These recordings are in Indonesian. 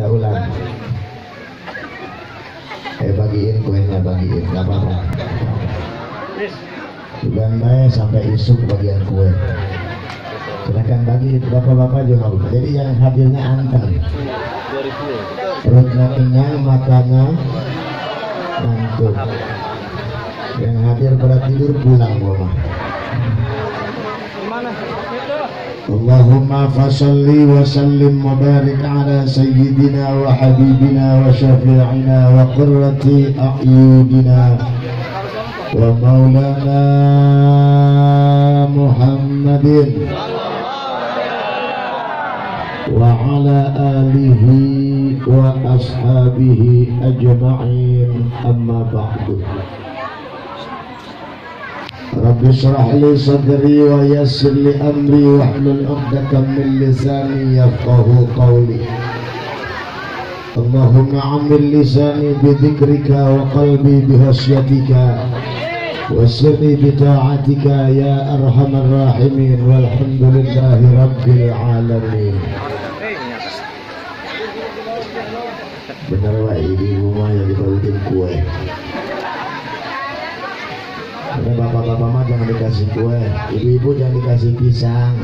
kita ulang. Bagiin kuenya, bagiin, gak apa-apa. Bandai sampai isuk bagian kue. Silakan bagi bapak-bapak juga. Jadi yang hadirnya antar. Perutnya kenyang, matanya ngantuk. Yang hadir pada tidur pulang rumah. Allahumma fasalli wa sallim wa barik ala sayyidina wa habibina wa syafi'ina wa qurrati a'yudina wa maulana Muhammadin wa ala alihi wa ashabihi ajma'in, amma ba'du. Rabbi shrah li sadri wa yassir li amri wahlul 'uqdatam min lisani yafqahu qawli. Allahumma 'ammil lisani bi dzikrika wa qalbi bi khashyatika wa sirri bi ta'atika ya arhamar rahimin, walhamdulillahi rabbil alamin. Benar wa ibu mah yang dibawain kue. Ada bapak-bapak mah jangan dikasih kue, ibu-ibu jangan dikasih pisang.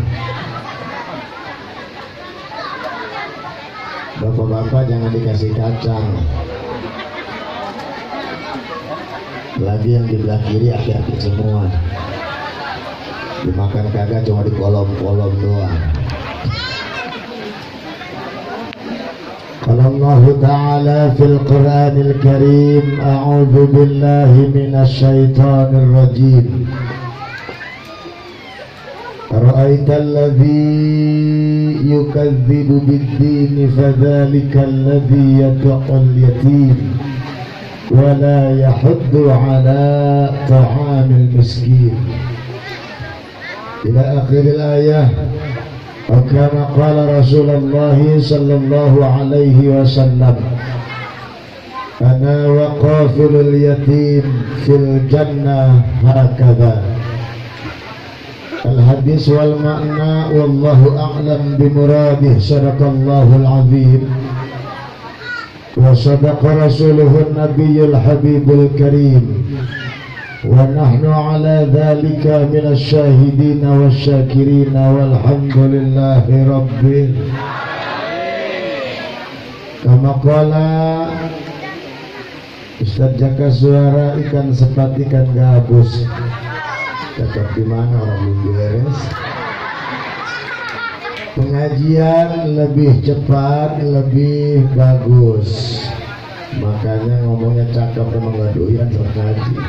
Bapak-bapak jangan dikasih kacang. Lagi yang di belah kiri aki-aki semua. Dimakan kagak, cuma di kolom-kolom doang. Allah Ta'ala fil Qur'anil Karim, a'udzu billahi minasyaitonir rajim. Ara'aital ladzi yukadzibu bid-din fadzalika alladzi yad'ul yatim wa la yahuddu 'ala ta'amil miskin. Ila akhiril ayah. Kama qala Rasulullah sallallahu alaihi wasallam, ana wa qafilul yatim fil jannah hakadha. Al hadis wal ma'na wallahu a'lam bi muradih. Sadaqallahul azim wa sadaqa rasuluhun nabiyyul habibul karim. Wa nahnu ala dhalika minasy syahidina wasyakirina walhamdulillahi rabbil alamin. Kama qala Ustaz jaga suara ikan sepat ikan gabus. Cakap di mana orang belum beres. Pengajian lebih cepat, lebih bagus. Makanya ngomongnya cakap memang gak doyan sama ngaji.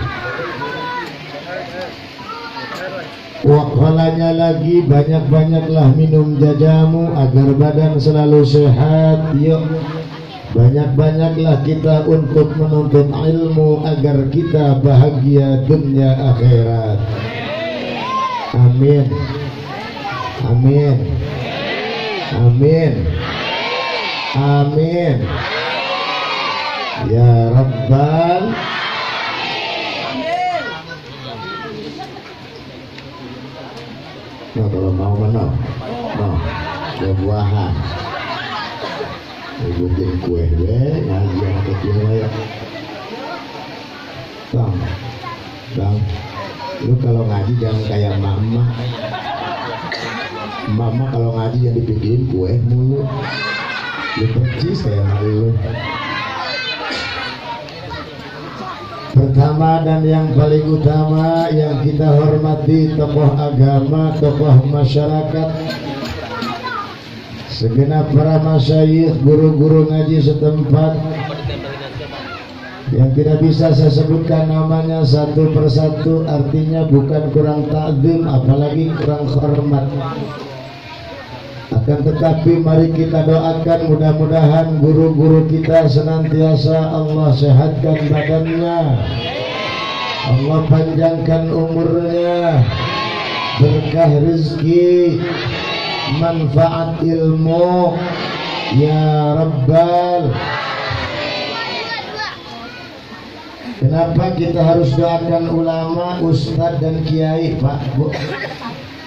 Wakalanya lagi, banyak-banyaklah minum jajamu agar badan selalu sehat. Yuk, banyak-banyaklah kita untuk menuntut ilmu agar kita bahagia dunia akhirat. Amin. Amin. Amin. Amin. Ya Rabbal. Nah, kalau mau mana? Nah, buah-buahan. Bikin kue ngaji anak kecil ya. Bang, lu kalau ngaji jangan kayak mama. Mama kalau ngaji yang dibikin kue mulu. Lu percis kayak malu. Pertama dan yang paling utama yang kita hormati tokoh agama, tokoh masyarakat, segenap para masyayikh, guru-guru ngaji setempat yang tidak bisa saya sebutkan namanya satu persatu, artinya bukan kurang takzim apalagi kurang hormat. Akan tetapi mari kita doakan mudah-mudahan guru-guru kita senantiasa Allah sehatkan badannya, Allah panjangkan umurnya, berkah rezeki, manfaat ilmu, ya Rabbal. Kenapa kita harus doakan ulama, ustadz dan kiai, Pak, Bu?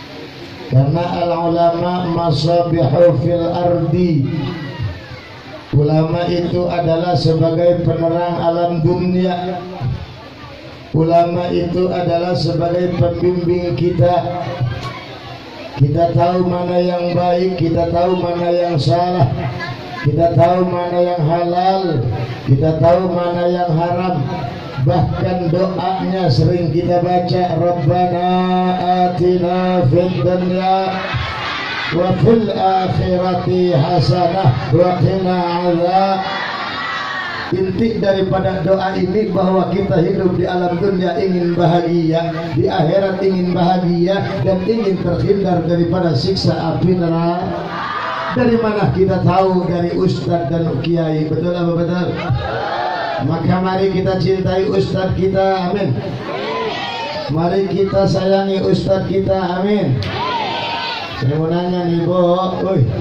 Karena al-ulama masabihu fil ardi, Ulama itu adalah sebagai penerang alam dunia. Ulama itu adalah sebagai pembimbing kita. Kita tahu mana yang baik, kita tahu mana yang salah, kita tahu mana yang halal, kita tahu mana yang haram. Bahkan doanya sering kita baca, Rabbana atina fid dunya wa fil akhirati hasanah wa qina azab. Inti daripada doa ini bahwa kita hidup di alam dunia ingin bahagia, di akhirat ingin bahagia, dan ingin terhindar daripada siksa api neraka. Dari mana kita tahu? Dari ustadz dan kiai. Betul apa betul? Maka mari kita cintai ustadz kita, amin. Mari kita sayangi ustadz kita, amin. Saya mau nanya nih, Bo,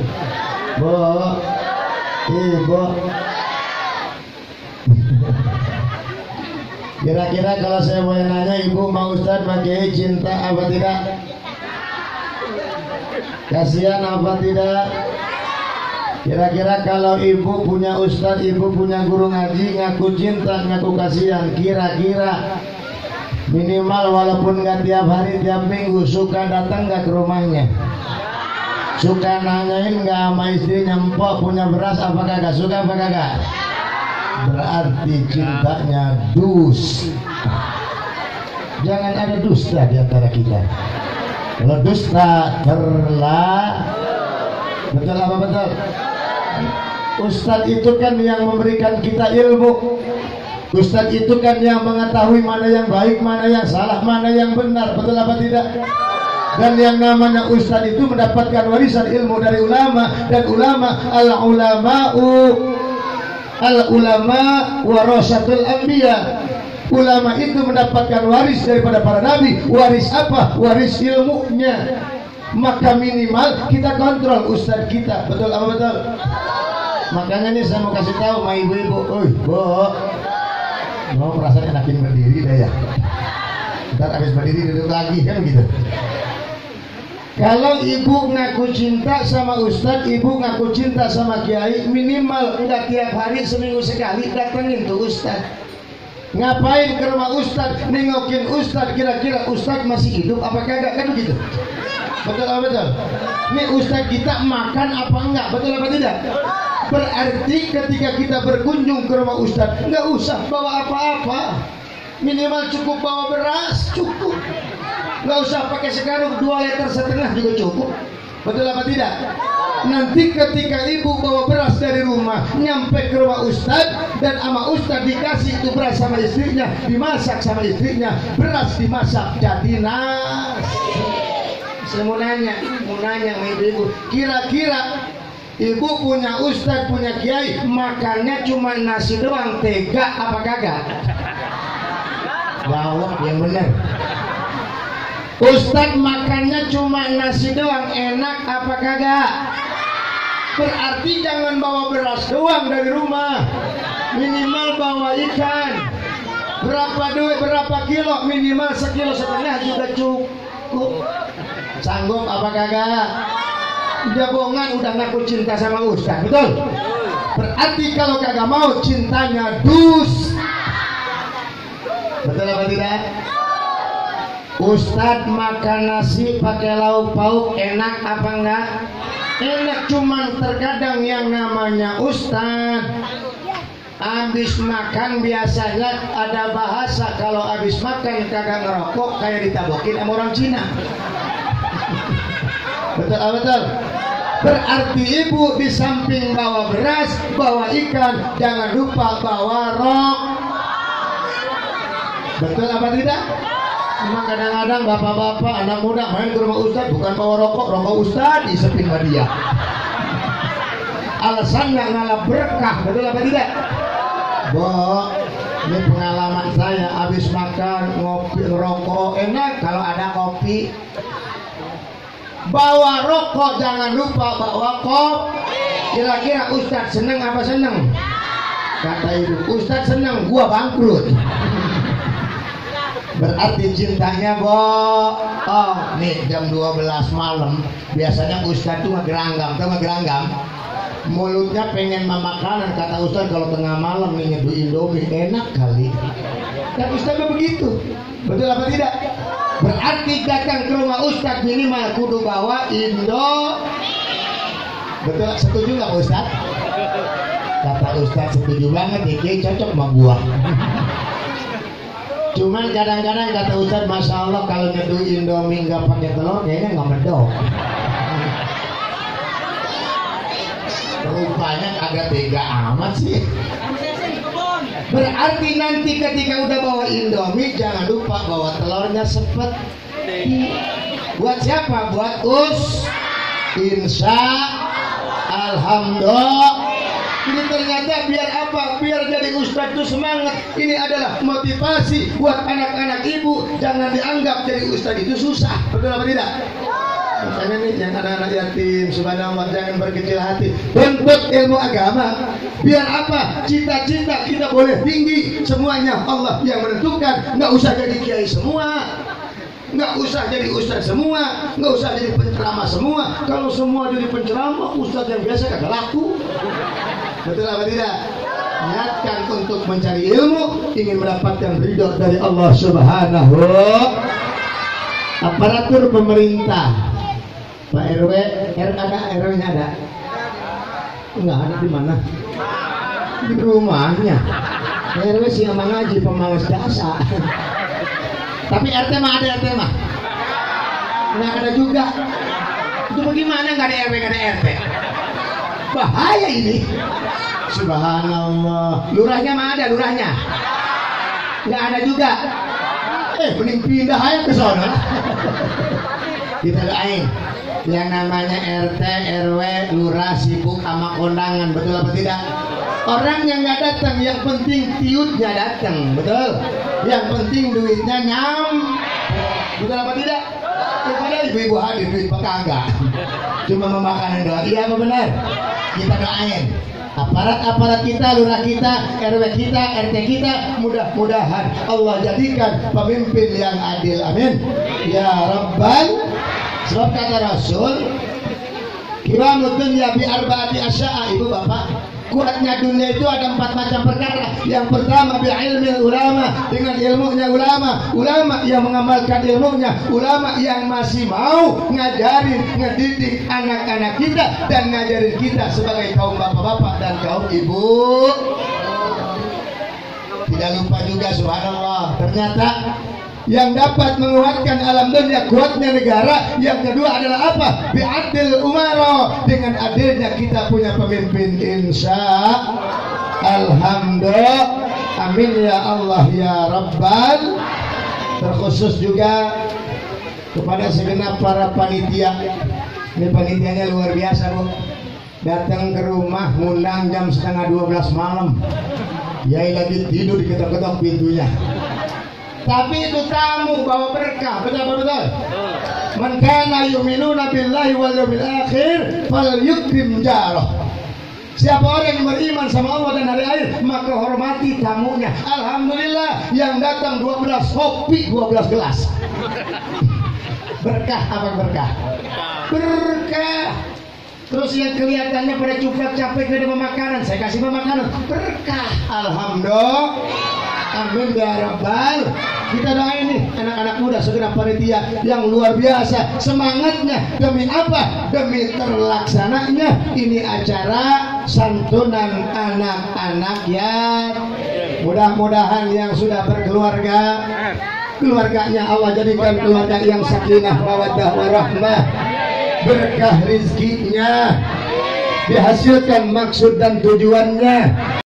Bo, kira-kira kalau saya mau nanya, ibu mau ustadz pakai cinta apa tidak? Kasihan apa tidak? Kira-kira kalau ibu punya ustadz, ibu punya guru ngaji, ngaku cinta, ngaku kasihan, kira-kira minimal walaupun nggak tiap hari, tiap minggu, suka datang nggak ke rumahnya? Suka nanyain nggak sama istrinya, empok punya beras apa kagak? Suka apa kagak? Berarti cintanya dus. Jangan ada dusta di antara kita. Kalau dusta terlah, betul apa betul? Ustadz itu kan yang memberikan kita ilmu. Ustadz itu kan yang mengetahui mana yang baik, mana yang salah, mana yang benar. Betul apa tidak? Dan yang namanya ustadz itu mendapatkan warisan ilmu dari ulama. Dan ulama, al-ulama warasatul anbiya. Ulama itu mendapatkan waris daripada para nabi. Waris apa? Waris ilmunya. Maka minimal kita kontrol ustadz kita. Betul apa betul? Makanya nih saya mau kasih tahu sama ibu-ibu. Bo, mau perasaan enakin berdiri deh ya. Ntar habis berdiri duduk lagi kan begitu. Kalau ibu ngaku cinta sama ustadz, ibu ngaku cinta sama kiai, minimal enggak tiap hari, seminggu sekali datengin tuh ustadz. Ngapain ke rumah ustadz, nengokin ustadz, kira-kira ustadz masih hidup apa kagak, kan begitu. Betul apa betul? Ini ustadz kita makan apa enggak, betul apa tidak? Berarti ketika kita berkunjung ke rumah ustadz, enggak usah bawa apa-apa, minimal cukup bawa beras, cukup. Nggak usah pakai sekarang 2,5 liter juga cukup. Betul apa tidak? Nanti ketika ibu bawa beras dari rumah nyampe ke rumah ustadz, dan sama ustadz dikasih itu beras sama istrinya, dimasak sama istrinya, beras dimasak jadi nasi. Saya mau nanya sama ibu-ibu, kira-kira ibu punya ustadz, punya kiai, makannya cuma nasi doang, tega apa kagak? Jawab yang benar. Ustadz makannya cuma nasi doang, enak apa kagak? Berarti jangan bawa beras doang dari rumah, minimal bawa ikan. Berapa duit, berapa kilo? Minimal 1,5 kilo juga cukup. Sanggup apa kagak? Jabongan udah ngaku cinta sama ustadz, betul? Berarti kalau kagak mau, cintanya dus. Betul apa tidak? Ustadz makan nasi pakai lauk pauk, enak apa enggak? Enak, cuman terkadang yang namanya ustadz habis makan biasanya ada bahasa, kalau habis makan kagak ngerokok kayak ditabokin sama orang Cina. Betul apa betul? Berarti ibu di samping bawa beras, bawa ikan, jangan lupa bawa rok. Betul apa tidak? Cuma kadang-kadang bapak-bapak, anak muda main ke rumah ustadz bukan bawa rokok ustadz disepin sama dia. Alasannya ngalah berkah, betul apa tidak? Bo, ini pengalaman saya, habis makan ngopi ngerokok enak, kalau ada kopi. Bawa rokok, jangan lupa bawa kopi. Kira-kira ustadz seneng apa seneng? Kata ibu, ustadz seneng, gua bangkrut. Berarti cintanya nih jam 12 malam biasanya ustadz tuh ngegeranggam. Tau ngegeranggam? mulutnya pengen makanan. Kata Ustaz kalau tengah malam nih nyeduh Indomie enak kali. Dan Ustaznya begitu. Betul apa tidak? Berarti datang ke rumah Ustaz minimal kudu bawa Indo. Betul, setuju nggak Ustaz? Kata Ustaz setuju banget nih, cocok sama gua. Cuman kadang-kadang kata Ustaz, Masya Allah kalau nyeduh Indomie nggak pakai telur kayaknya nggak medok. Rupanya agak tega amat sih. Berarti nanti ketika udah bawa Indomie jangan lupa bawa telurnya sepet. Buat siapa? Buat insya alhamdulillah. Ini ternyata biar apa? Biar jadi ustadz itu semangat. Ini adalah motivasi buat anak-anak ibu. Jangan dianggap jadi ustadz itu susah. Betul apa tidak? Makanya nih yang anak-anak yatim, subhanallah, jangan berkecil hati. Bentuk ilmu agama. Biar apa? Cita-cita kita boleh tinggi. Semuanya Allah yang menentukan. Nggak usah jadi kiai semua. Nggak usah jadi ustaz semua, nggak usah jadi penceramah semua. Kalau semua jadi penceramah, ustaz yang biasa kagak laku. Betul apa tidak? Niatkan untuk mencari ilmu, ingin mendapatkan ridho dari Allah Subhanahu. Aparatur pemerintah, Pak RW, RW-nya ada? Enggak ada, di mana? Di rumahnya. RW sih emang ngaji pemalas jasa. Tapi RT mah ada, RT mah nggak ada juga. Itu bagaimana nggak ada RW nggak ada RT? Bahaya ini. Subhanallah. Lurahnya mah ada, lurahnya nggak ada juga. Mending pindah aja ke sana. Kita doain yang namanya RT, RW, lurah sibuk sama kondangan, betul apa tidak? Orang yang nggak datang, yang penting tiutnya datang, betul. Yang penting duitnya betul apa tidak? Daripada ibu-ibu hadir duit kagak, cuma memakan doa. Iya apa benar? Kita doain aparat-aparat kita, lurah kita, RW kita, RT kita, mudah-mudahan Allah jadikan pemimpin yang adil, amin ya rabbal. Sebab kata Rasul, qiyamud dunya bi arba'ati asya'a. Ibu bapak, kuatnya dunia itu ada 4 macam perkara. Yang pertama bi ilmi ulama, dengan ilmunya ulama, ulama yang mengamalkan ilmunya, ulama yang masih mau ngajarin, ngedidik anak-anak kita dan ngajarin kita sebagai kaum bapak-bapak dan kaum ibu. Tidak lupa juga subhanallah, ternyata yang dapat menguatkan alam dunia, kuatnya negara. Yang kedua adalah apa? Bi'adil umaro, dengan adilnya kita punya pemimpin, insya alhamdulillah, amin ya Allah ya rabbal. Terkhusus juga kepada segenap para panitia. Ini panitianya luar biasa, Bu. Datang ke rumah ngundang jam 11:30 malam. Yai lagi tidur, diketok-ketok pintunya. Tapi itu tamu bawa berkah, betul betul. Man kana yu'minuna billahi wal yawmil akhir falyukrim jarah. Siapa orang yang beriman sama Allah dan hari akhir, maka hormati tamunya. Alhamdulillah yang datang 12 kopi, 12 gelas. Berkah apa berkah? Berkah. Terus yang kelihatannya pada cuplak capek gak ada makanan, saya kasih makanan, berkah. Alhamdulillah, amin ya rabbal. Kita doain nih anak-anak muda segenap panitia yang luar biasa semangatnya. Demi apa? Demi terlaksananya ini acara santunan anak-anak ya. Mudah-mudahan yang sudah berkeluarga, keluarganya Allah jadikan keluarga yang sakinah mawaddah warahmah, berkah rizkinya, dihasilkan maksud dan tujuannya.